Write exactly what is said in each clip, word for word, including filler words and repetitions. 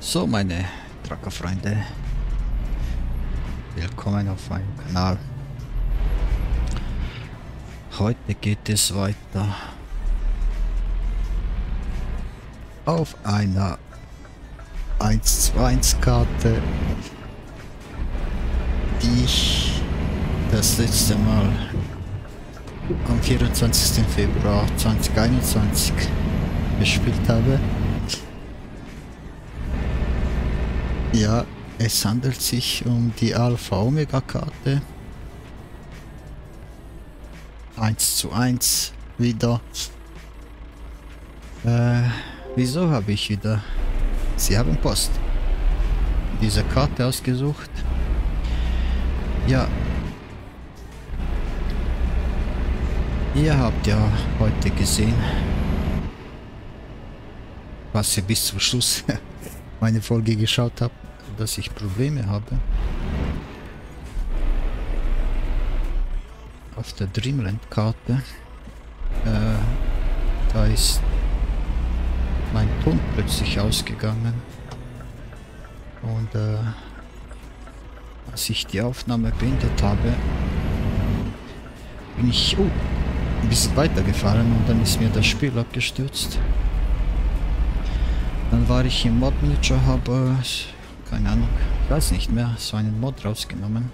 So, meine Trucker-Freunde, willkommen auf meinem Kanal. Heute geht es weiter auf einer eins zu eins Karte, die ich das letzte Mal am vierundzwanzigsten Februar zweitausendeinundzwanzig gespielt habe. Ja, es handelt sich um die Alpha Omega Karte. eins zu eins wieder. Äh, wieso habe ich wieder? Sie haben Post. Diese Karte ausgesucht. Ja. Ihr habt ja heute gesehen, was ihr bis zum Schluss meine Folge geschaut habt, dass ich Probleme habe. Auf der Dreamland-Karte, äh, da ist mein Ton plötzlich ausgegangen und äh, als ich die Aufnahme beendet habe, bin ich oh, ein bisschen weitergefahren und dann ist mir das Spiel abgestürzt. Dann war ich im Mod Manager, habe, keine Ahnung, ich weiß nicht mehr, so einen Mod rausgenommen.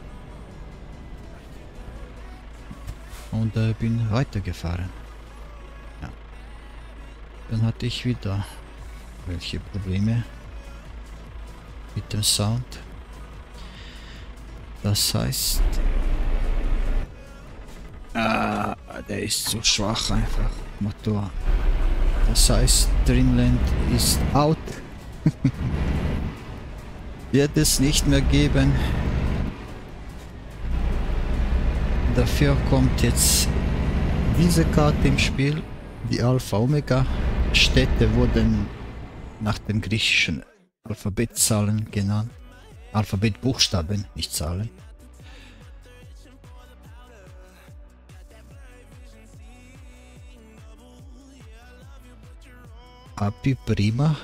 Und äh, bin weitergefahren. Ja. Dann hatte ich wieder welche Probleme mit dem Sound. Das heißt, ah, der ist zu schwach einfach, Motor. Das heißt, Dreamland ist out. Wird es nicht mehr geben. Dafür kommt jetzt diese Karte im Spiel. Die Alpha Omega. Städte wurden nach den griechischen Alphabetzahlen genannt. Alphabetbuchstaben, nicht Zahlen. Api Prima.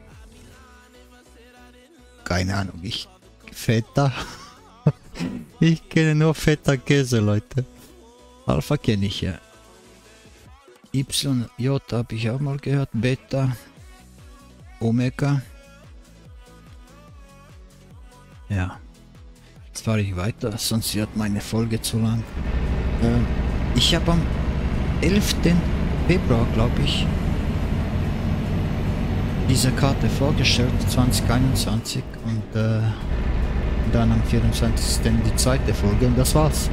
Keine Ahnung, ich Feta. Ich kenne nur Feta Käse, Leute. Alpha kenne ich ja. Y, J habe ich auch mal gehört. Beta. Omega. Ja. Jetzt fahre ich weiter, sonst wird meine Folge zu lang. Ähm, ich habe am elften Februar, glaube ich, diese Karte vorgestellt, zweitausendeinundzwanzig, und äh, dann am vierundzwanzigsten die zweite Folge und das war's.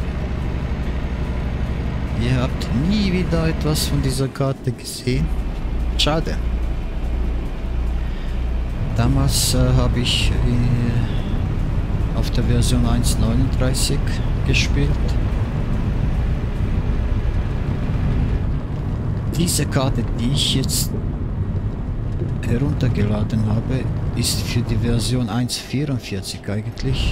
Ihr habt nie wieder etwas von dieser Karte gesehen. Schade. Damals äh, habe ich äh, auf der Version eins Punkt neununddreißig gespielt. Diese Karte, die ich jetzt heruntergeladen habe, ist für die Version eins Punkt vierundvierzig eigentlich.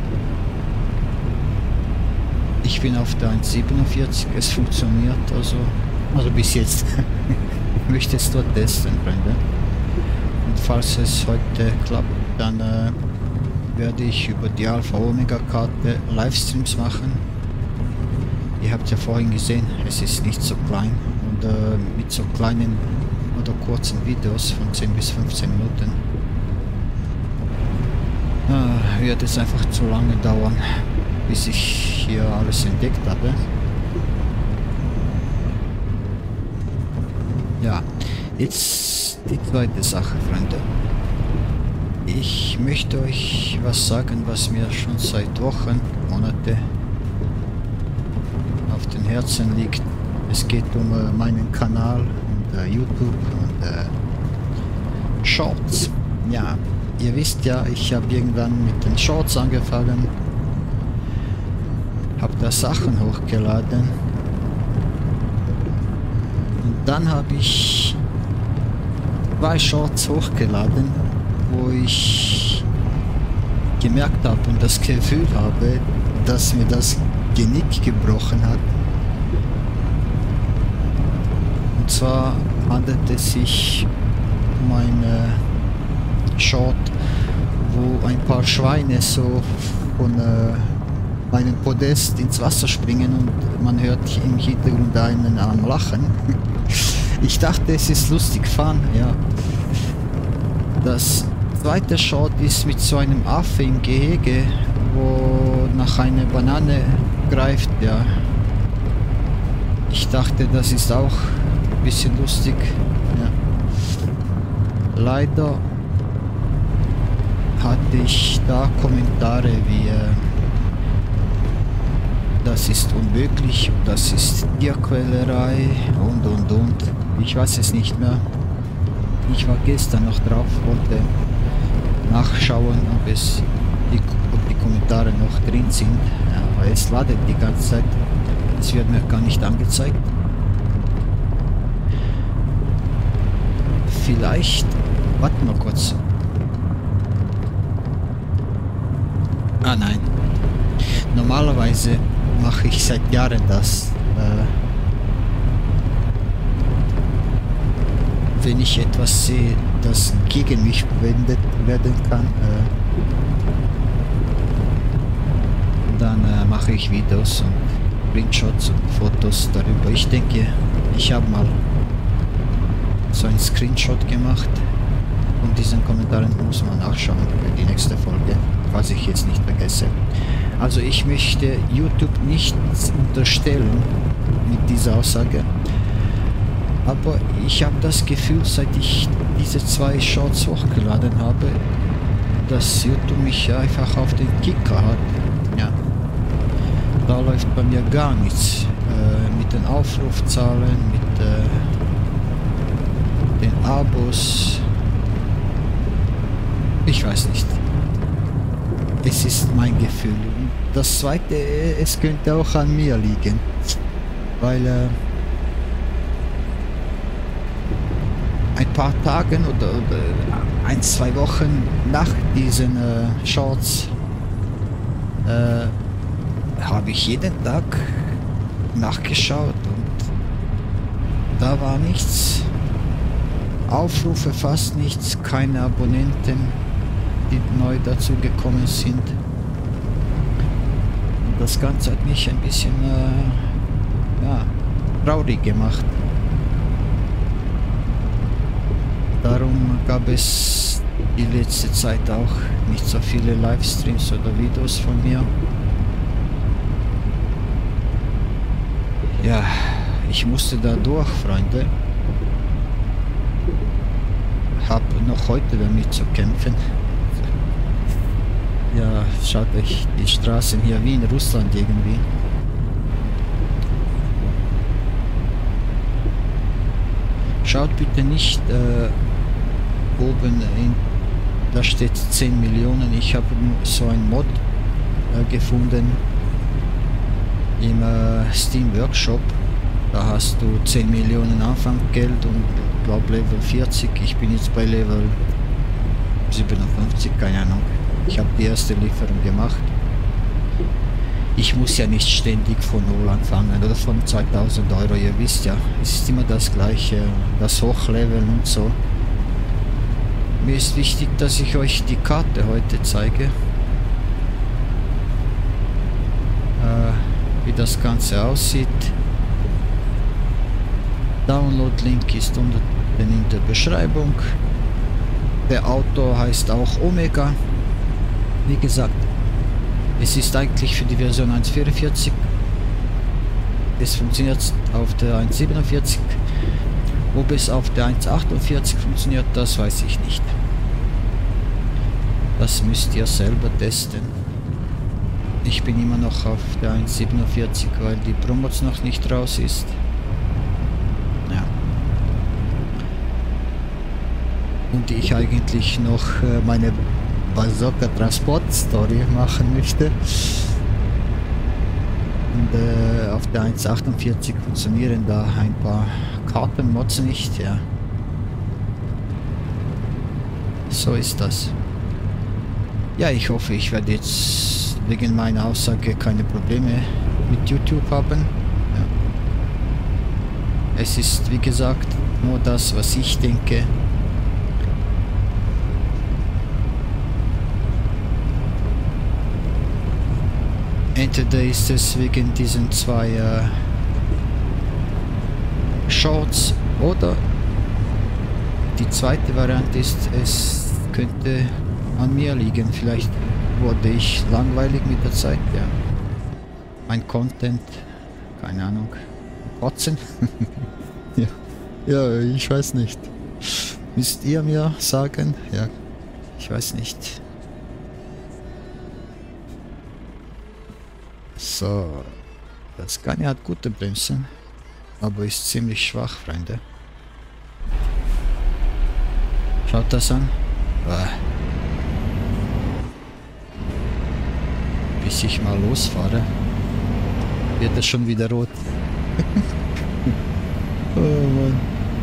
Ich bin auf der eins Punkt siebenundvierzig, es funktioniert also, also bis jetzt. Ich möchte es dort testen, Freunde. Und falls es heute klappt, dann äh, werde ich über die Alpha Omega Karte Livestreams machen. Ihr habt ja vorhin gesehen, es ist nicht so klein und äh, mit so kleinen oder kurzen Videos von zehn bis fünfzehn Minuten ah, wird es einfach zu lange dauern, bis ich hier alles entdeckt habe. Ja, jetzt die zweite Sache, Freunde. Ich möchte euch was sagen, was mir schon seit Wochen, Monate auf den Herzen liegt. Es geht um äh, meinen Kanal und äh, YouTube und äh, Shorts. Ja, ihr wisst ja, ich habe irgendwann mit den Shorts angefangen, habe da Sachen hochgeladen und dann habe ich zwei Shorts hochgeladen, wo ich gemerkt habe und das Gefühl habe, dass mir das Genick gebrochen hat. Und zwar handelt es sich um eine Shot, wo ein paar Schweine so von äh, einem Podest ins Wasser springen und man hört im Hintergrund einen am Lachen. Ich dachte, es ist lustig fahren, ja. Das zweite Shot ist mit so einem Affe im Gehege, wo nach einer Banane greift, ja. Ich dachte, das ist auch ein bisschen lustig, ja. Leider hatte ich da Kommentare wie äh, das ist unmöglich, das ist Tierquälerei und und und. Ich weiß es nicht mehr. Ich war gestern noch drauf, wollte nachschauen, ob es die, ob die Kommentare noch drin sind. Ja, aber es ladet die ganze Zeit. Es wird mir gar nicht angezeigt. Vielleicht. Warte mal kurz. Ah nein. Normalerweise mache ich seit Jahren das. Äh, wenn ich etwas sehe, das gegen mich verwendet werden kann, äh, dann äh, mache ich Videos und Screenshots und Fotos darüber. Ich denke, ich habe mal so einen Screenshot gemacht und diesen Kommentaren muss man nachschauen für die nächste Folge, falls ich jetzt nicht vergesse. Also ich möchte YouTube nichts unterstellen mit dieser Aussage. Aber ich habe das Gefühl, seit ich diese zwei Shorts hochgeladen habe, dass YouTube mich einfach auf den Kicker hat. Ja. Da läuft bei mir gar nichts. Äh, mit den Aufrufzahlen, mit äh, den Abos. Ich weiß nicht. Es ist mein Gefühl. Und das zweite, es könnte auch an mir liegen. Weil äh, ein paar Tagen oder, oder ein, zwei Wochen nach diesen äh, Shorts äh, habe ich jeden Tag nachgeschaut und da war nichts. Aufrufe fast nichts, keine Abonnenten, die neu dazu gekommen sind. Und das Ganze hat mich ein bisschen äh, ja, traurig gemacht. Darum gab es die letzte Zeit auch nicht so viele Livestreams oder Videos von mir. Ja, ich musste da durch, Freunde. Hab noch heute damit zu kämpfen. Ja, schaut euch die Straßen hier wie in Russland irgendwie. Schaut bitte nicht äh, oben, in, da steht zehn Millionen. Ich habe so ein Mod äh, gefunden im äh, Steam Workshop. Da hast du zehn Millionen Anfangsgeld und glaube Level vierzig. Ich bin jetzt bei Level siebenundfünfzig, keine Ahnung. Ich habe die erste Lieferung gemacht. Ich muss ja nicht ständig von null anfangen oder von zweitausend Euro. Ihr wisst ja, es ist immer das gleiche, das Hochleveln und so. Mir ist wichtig, dass ich euch die Karte heute zeige. Äh, wie das Ganze aussieht. Download-Link ist unter in der Beschreibung. Der Autor heißt auch Omega. Wie gesagt, es ist eigentlich für die Version eins Punkt vierundvierzig. Es funktioniert auf der eins Punkt siebenundvierzig. Ob es auf der eins Punkt achtundvierzig funktioniert, das weiß ich nicht. Das müsst ihr selber testen. Ich bin immer noch auf der eins Punkt siebenundvierzig, weil die Promots noch nicht raus ist. Ja. Und ich eigentlich noch äh, meine Bazooka Transport Story machen möchte. Und äh, auf der eins Punkt achtundvierzig funktionieren da ein paar Kartenmods nicht, ja. So ist das. Ja, ich hoffe, ich werde jetzt wegen meiner Aussage keine Probleme mit YouTube haben. Ja. Es ist, wie gesagt, nur das, was ich denke. Entweder ist es wegen diesen zwei äh, Shorts oder die zweite Variante ist, es könnte an mir liegen. Vielleicht wurde ich langweilig mit der Zeit, ja. Mein Content, keine Ahnung, kotzen. ja. ja, ich weiß nicht. Müsst ihr mir sagen? Ja, ich weiß nicht. So, das Scania hat gute Bremsen, aber ist ziemlich schwach, Freunde. Schaut das an. Ah. Bis ich mal losfahre, wird es schon wieder rot. Oh Mann.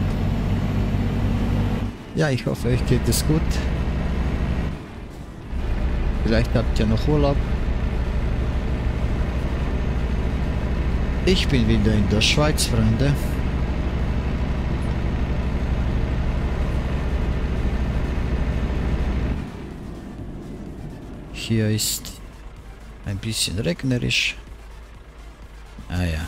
Ja, ich hoffe, euch geht es gut. Vielleicht habt ihr noch Urlaub. Ich bin wieder in der Schweiz, Freunde. Hier ist ein bisschen regnerisch. Ah ja.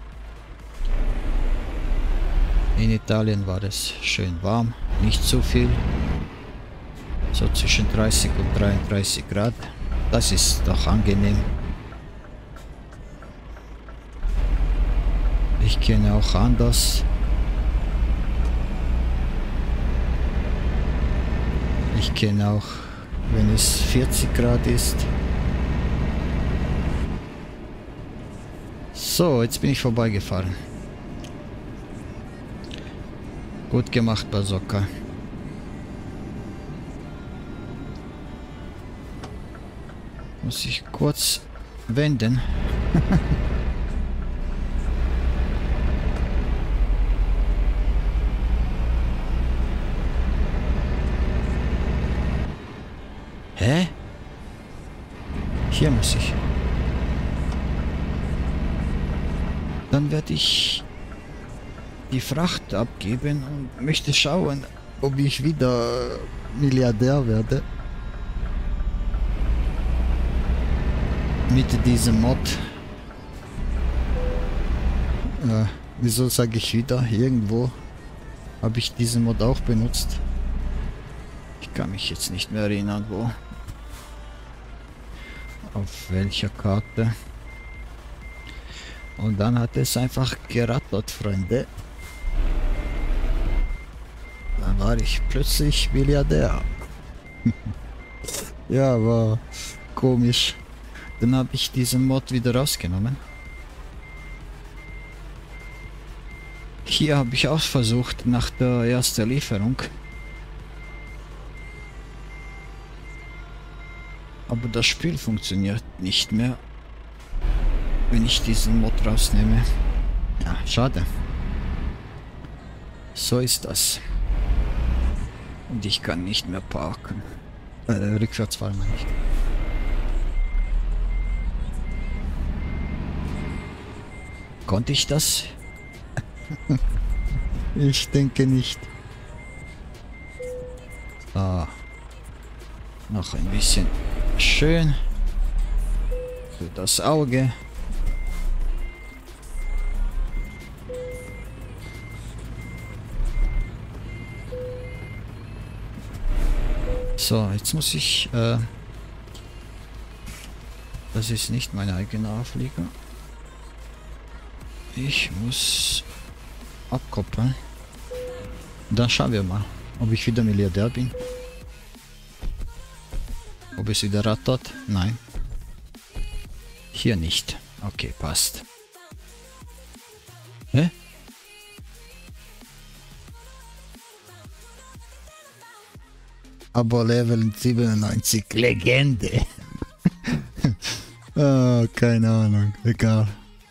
In Italien war es schön warm, nicht zu viel. So zwischen dreißig und dreiunddreißig Grad. Das ist doch angenehm. Ich kenne auch anders. Ich kenne auch, wenn es vierzig Grad ist. So, jetzt bin ich vorbeigefahren. Gut gemacht, Bazooka. Muss ich kurz wenden. Hä? Hier muss ich. Dann werde ich die Fracht abgeben und möchte schauen, ob ich wieder Milliardär werde. Mit diesem Mod. Äh, wieso sage ich wieder? Irgendwo habe ich diesen Mod auch benutzt. Ich kann mich jetzt nicht mehr erinnern, wo. Auf welcher Karte. Und dann hat es einfach gerattert, Freunde. Dann war ich plötzlich Milliardär. Ja, war komisch. Dann habe ich diesen Mod wieder rausgenommen. Hier habe ich auch versucht, nach der ersten Lieferung. Aber das Spiel funktioniert nicht mehr, wenn ich diesen Mod rausnehme. Ja, schade. So ist das. Und ich kann nicht mehr parken. Äh, rückwärts fahren meine ich. Konnte ich das? Ich denke nicht. Ah. Noch ein bisschen schön. Für das Auge. So, jetzt muss ich... Äh, das ist nicht mein eigener Auflieger. Ich muss abkoppeln. Dann schauen wir mal, ob ich wieder Milliardär bin. Ob es wieder rattert? Nein. Hier nicht. Okay, passt. Hä? Aber Level siebenundneunzig. Legende. Oh, keine Ahnung. Egal.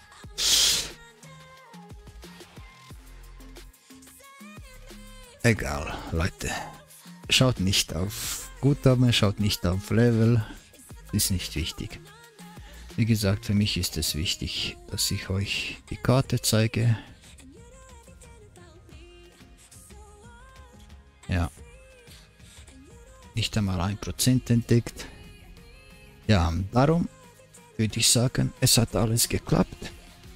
Egal, Leute. Schaut nicht auf Guthaben, schaut nicht auf Level. Ist nicht wichtig. Wie gesagt, für mich ist es wichtig, dass ich euch die Karte zeige. Ja. Nicht einmal ein Prozent entdeckt. Ja, darum würde ich sagen, es hat alles geklappt.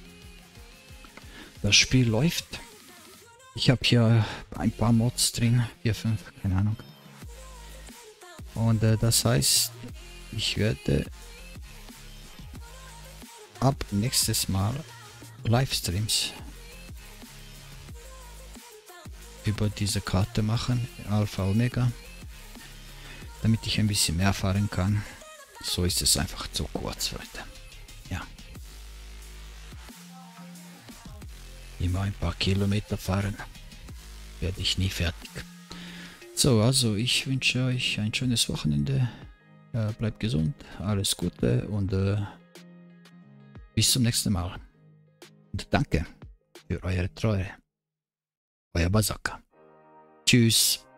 Das Spiel läuft. Ich habe hier ein paar Mods drin, vier, fünf, keine Ahnung. Und äh, das heißt, ich werde ab nächstes Mal Livestreams über diese Karte machen, Alpha Omega, damit ich ein bisschen mehr fahren kann. So ist es einfach zu kurz, Leute. Ja. Immer ein paar Kilometer fahren, werde ich nie fertig. So, also ich wünsche euch ein schönes Wochenende. Äh, bleibt gesund, alles Gute und äh, bis zum nächsten Mal. Und danke für eure Treue. Euer Basaka. Tschüss.